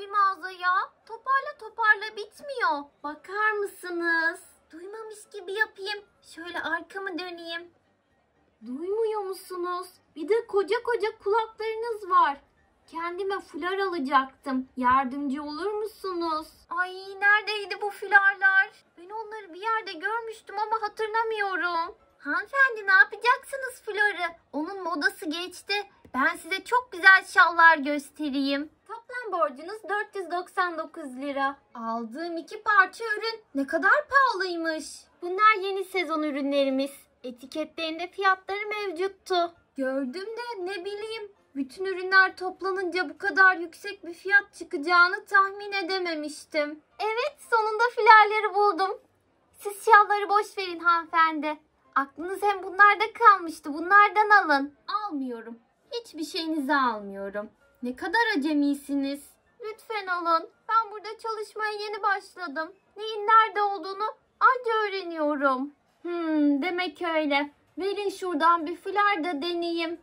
mağaza ya. Toparla toparla bitmiyor. Bakar mısınız? Duymamış gibi yapayım. Şöyle arkamı döneyim. Duymuyor musunuz? Bir de koca koca kulaklarınız var. Kendime fular alacaktım. Yardımcı olur musunuz? Ay neredeydi bu fularlar? Ben onları bir yerde görmüştüm ama hatırlamıyorum. Hanımefendi ne yapacaksınız fuları? Onun modası geçti. Ben size çok güzel şallar göstereyim. Toplam borcunuz 499 lira. Aldığım 2 parça ürün ne kadar pahalıymış. Bunlar yeni sezon ürünlerimiz. Etiketlerinde fiyatları mevcuttu. Gördüm de ne bileyim. Bütün ürünler toplanınca bu kadar yüksek bir fiyat çıkacağını tahmin edememiştim. Evet, sonunda filarları buldum. Siz şalları boş verin hanımefendi. Aklınız hem bunlarda kalmıştı. Bunlardan alın. Almıyorum. Hiçbir şeyinizi almıyorum. Ne kadar acemisiniz. Lütfen alın. Ben burada çalışmaya yeni başladım. Neyin nerede olduğunu anca öğreniyorum. Demek öyle. Verin şuradan bir fular da deneyeyim.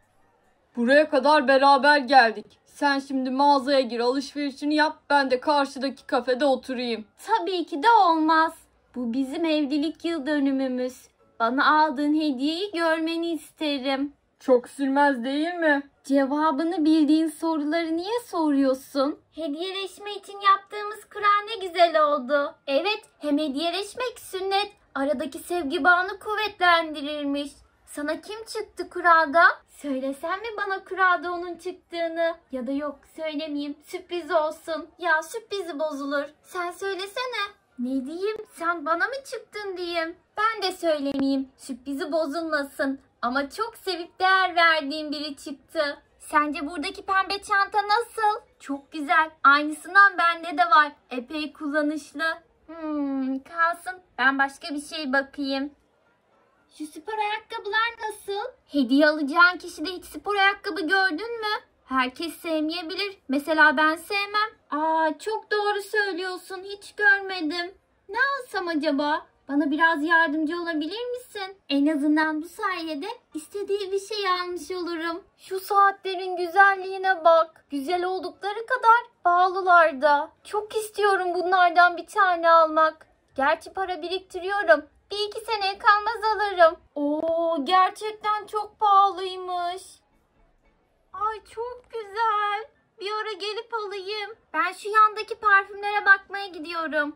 Buraya kadar beraber geldik. Sen şimdi mağazaya gir, alışverişini yap. Ben de karşıdaki kafede oturayım. Tabii ki de olmaz. Bu bizim evlilik yıl dönümümüz. Bana aldığın hediyeyi görmeni isterim. Çok sürmez değil mi? Cevabını bildiğin soruları niye soruyorsun? Hediyeleşme için yaptığımız kura ne güzel oldu. Evet, hem hediyeleşmek sünnet. Aradaki sevgi bağını kuvvetlendirirmiş. Sana kim çıktı kurada? Söylesen mi bana kurada onun çıktığını? Ya da yok söylemeyeyim, sürpriz olsun. Ya sürprizi bozulur. Sen söylesene. Ne diyeyim? Sen bana mı çıktın diyeyim? Ben de söylemeyeyim. Sürprizi bozulmasın. Ama çok sevip değer verdiğim biri çıktı. Sence buradaki pembe çanta nasıl? Çok güzel. Aynısından bende de var. Epey kullanışlı. Kalsın. Ben başka bir şey bakayım. Şu spor ayakkabılar nasıl? Hediye alacağın kişide hiç spor ayakkabı gördün mü? Herkes sevmeyebilir. Mesela ben sevmem. Çok doğru söylüyorsun. Hiç görmedim. Ne alsam acaba? Bana biraz yardımcı olabilir misin? En azından bu sayede istediği bir şey almış olurum. Şu saatlerin güzelliğine bak. Güzel oldukları kadar pahalılar da. Çok istiyorum bunlardan bir tane almak. Gerçi para biriktiriyorum. Bir iki seneye kalmaz alırım. Gerçekten çok pahalıymış. Ay çok güzel. Bir ara gelip alayım. Ben şu yandaki parfümlere bakmaya gidiyorum.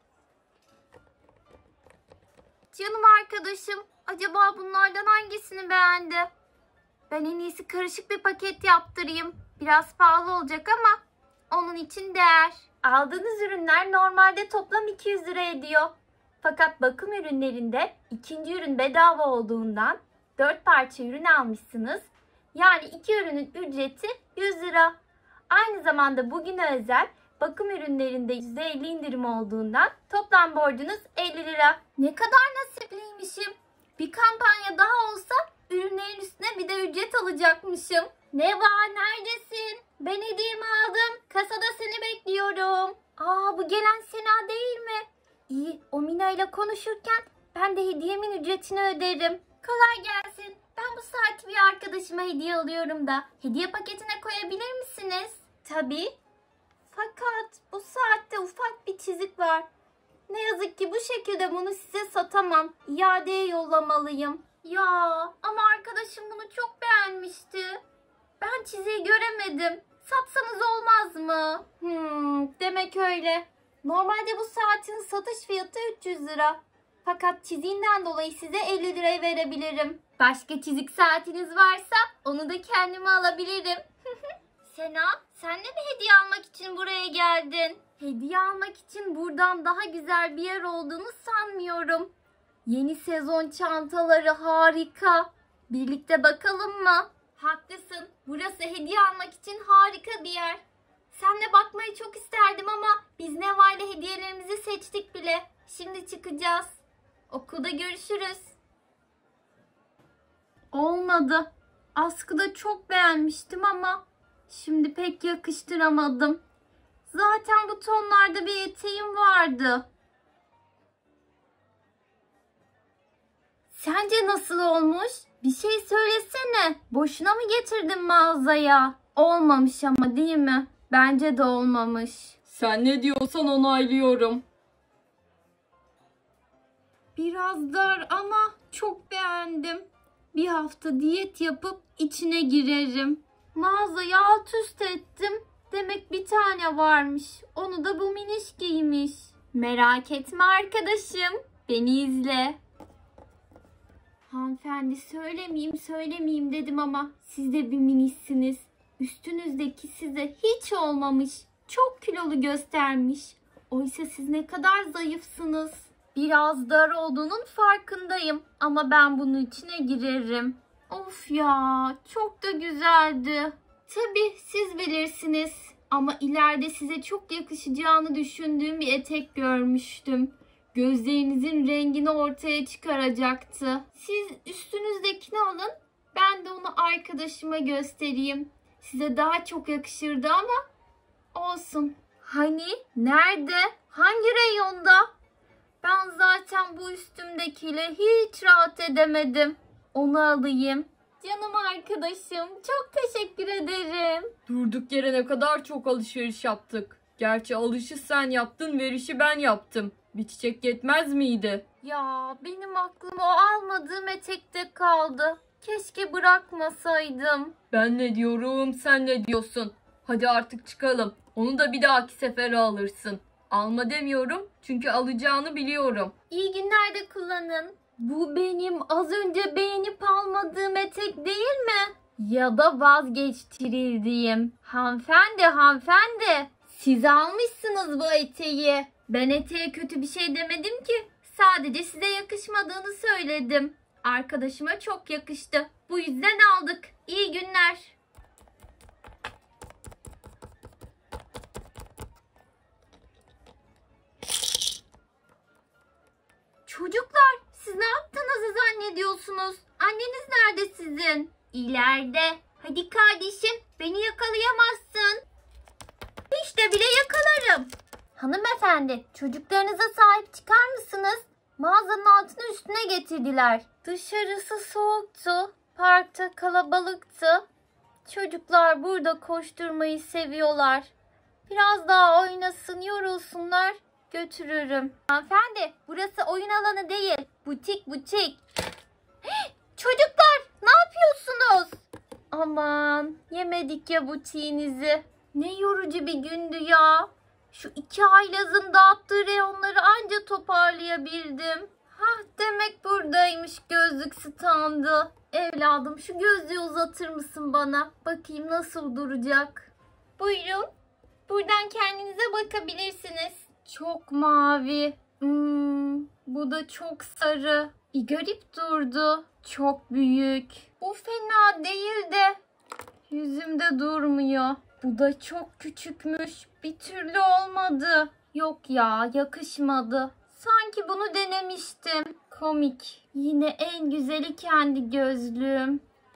Canım arkadaşım, acaba bunlardan hangisini beğendi? Ben en iyisi karışık bir paket yaptırayım. Biraz pahalı olacak ama onun için değer. Aldığınız ürünler normalde toplam 200 lira ediyor. Fakat bakım ürünlerinde ikinci ürün bedava olduğundan 4 parça ürün almışsınız. Yani 2 ürünün ücreti 100 lira. Aynı zamanda bugüne özel bakım ürünlerinde %50 indirim olduğundan toplam borcunuz 50 lira. Ne kadar nasipliymişim. Bir kampanya daha olsa ürünlerin üstüne bir de ücret alacakmışım. Neva neredesin? Ben hediyemi aldım. Kasada seni bekliyorum. Bu gelen Sena değil mi? İyi, o Mina ile konuşurken ben de hediyemin ücretini öderim. Kolay gelsin. Ben bu saati bir arkadaşıma hediye alıyorum da hediye paketine koyabilir misiniz? Tabii. Fakat bu saatte ufak bir çizik var. Ne yazık ki bu şekilde bunu size satamam. İadeye yollamalıyım. Ya ama arkadaşım bunu çok beğenmişti. Ben çiziği göremedim. Satsanız olmaz mı? Demek öyle. Normalde bu saatin satış fiyatı 300 lira. Fakat çiziğinden dolayı size 50 liraya verebilirim. Başka çizik saatiniz varsa onu da kendime alabilirim. Sena, sen de mi hediye almak için buraya geldin? Hediye almak için buradan daha güzel bir yer olduğunu sanmıyorum. Yeni sezon çantaları harika. Birlikte bakalım mı? Haklısın. Burası hediye almak için harika bir yer. Seninle bakmayı çok isterdim ama biz Neva ile hediyelerimizi seçtik bile. Şimdi çıkacağız. Okulda görüşürüz. Olmadı. Askıda çok beğenmiştim ama şimdi pek yakıştıramadım. Zaten bu tonlarda bir eteğim vardı. Sence nasıl olmuş? Bir şey söylesene. Boşuna mı getirdin mağazaya? Olmamış ama değil mi? Bence de olmamış. Sen ne diyorsan onaylıyorum. Biraz dar ama çok beğendim. Bir hafta diyet yapıp içine girerim. Mağazayı alt üst ettim. Demek bir tane varmış. Onu da bu miniş giymiş. Merak etme arkadaşım. Beni izle. Hanımefendi söylemeyeyim dedim ama siz de bir minişsiniz. Üstünüzdeki size hiç olmamış. Çok kilolu göstermiş. Oysa siz ne kadar zayıfsınız. Biraz dar olduğunun farkındayım ama ben bunun içine girerim. Of ya, çok da güzeldi. Tabii siz bilirsiniz ama ileride size çok yakışacağını düşündüğüm bir etek görmüştüm. Gözlerinizin rengini ortaya çıkaracaktı. Siz üstünüzdekini alın, ben de onu arkadaşıma göstereyim. Size daha çok yakışırdı ama olsun. Hani? Nerede? Hangi reyonda? Ben zaten bu üstümdekiyle hiç rahat edemedim. Onu alayım. Canım arkadaşım, çok teşekkür ederim. Durduk yere ne kadar çok alışveriş yaptık. Gerçi alışı sen yaptın, verişi ben yaptım. Bir çiçek yetmez miydi? Ya benim aklım o almadığım etekte kaldı. Keşke bırakmasaydım. Ben ne diyorum, sen ne diyorsun? Hadi artık çıkalım. Onu da bir dahaki sefere alırsın. Alma demiyorum çünkü alacağını biliyorum. İyi günler de kullanın. Bu benim az önce beğenip almadığım etek değil mi? Ya da vazgeçtirildiğim. Hanımefendi. Siz almışsınız bu eteği. Ben eteğe kötü bir şey demedim ki. Sadece size yakışmadığını söyledim. Arkadaşıma çok yakıştı. Bu yüzden aldık. İyi günler. Çocuklar, siz ne yaptığınızı zannediyorsunuz? Anneniz nerede sizin? İleride. Hadi kardeşim, beni yakalayamazsın. İşte bile yakalarım. Hanımefendi, çocuklarınıza sahip çıkar mısınız? Mağazanın altını üstüne getirdiler. Dışarısı soğuktu. Parkta kalabalıktı. Çocuklar burada koşturmayı seviyorlar. Biraz daha oynasın, yorulsunlar. Götürürüm. Hanımefendi, burası oyun alanı değil. Butik. Çocuklar, ne yapıyorsunuz? Aman, yemedik ya butiğinizi. Ne yorucu bir gündü ya. Şu iki haylazın dağıttığı reyonları anca toparlayabildim. Demek buradaymış gözlük standı. Evladım, şu gözlüğü uzatır mısın bana? Bakayım nasıl duracak. Buyurun. Buradan kendinize bakabilirsiniz. Çok mavi. Bu da çok sarı. Bir garip durdu. Çok büyük. Bu fena değil de yüzümde durmuyor. Bu da çok küçükmüş. Bir türlü olmadı. Yok ya, yakışmadı. Sanki bunu denemiştim. Komik. Yine en güzeli kendi gözlüğüm.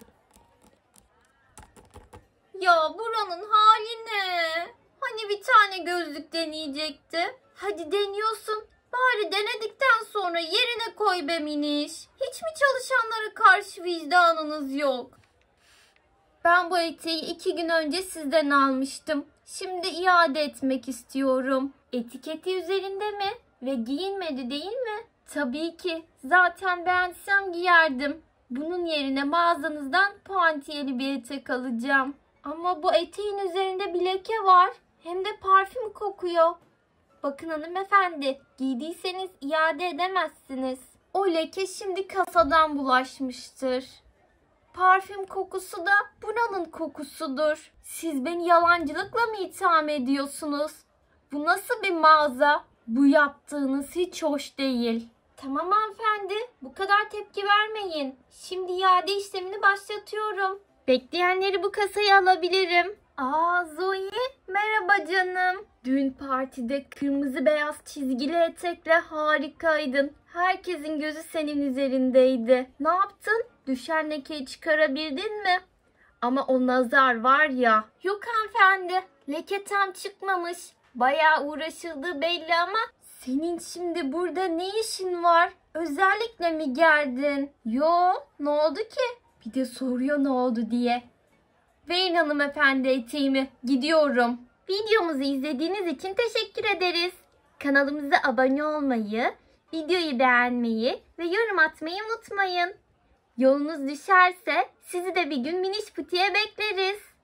Ya buranın hali ne? Hani bir tane gözlük deneyecekti. Hadi deniyorsun. Bari denedikten sonra yerine koy be miniş. Hiç mi çalışanlara karşı vicdanınız yok? Ben bu eteği 2 gün önce sizden almıştım. Şimdi iade etmek istiyorum. Etiketi üzerinde mi? Ve giyinmedi değil mi? Tabii ki. Zaten beğensem giyerdim. Bunun yerine mağazanızdan puantiyeli bir etek alacağım. Ama bu eteğin üzerinde bir leke var. Hem de parfüm kokuyor. Bakın hanımefendi, giydiyseniz iade edemezsiniz. O leke şimdi kasadan bulaşmıştır. Parfüm kokusu da buranın kokusudur. Siz beni yalancılıkla mı itham ediyorsunuz? Bu nasıl bir mağaza? Bu yaptığınız hiç hoş değil. Tamam hanımefendi, bu kadar tepki vermeyin. Şimdi iade işlemini başlatıyorum. Bekleyenleri bu kasaya alabilirim. Zoe, merhaba canım. Dün partide kırmızı beyaz çizgili etekle harikaydın. Herkesin gözü senin üzerindeydi. Ne yaptın? Düşen lekeyi çıkarabildin mi? Ama o nazar var ya. Yok hanımefendi, leke tam çıkmamış. Bayağı uğraşıldığı belli ama senin şimdi burada ne işin var? Özellikle mi geldin? Yo, ne oldu ki? Bir de soruyor ne oldu diye. Verin hanımefendi eteğimi. Gidiyorum. Videomuzu izlediğiniz için teşekkür ederiz. Kanalımıza abone olmayı, videoyu beğenmeyi ve yorum atmayı unutmayın. Yolunuz düşerse sizi de bir gün Miniş Butiğe bekleriz.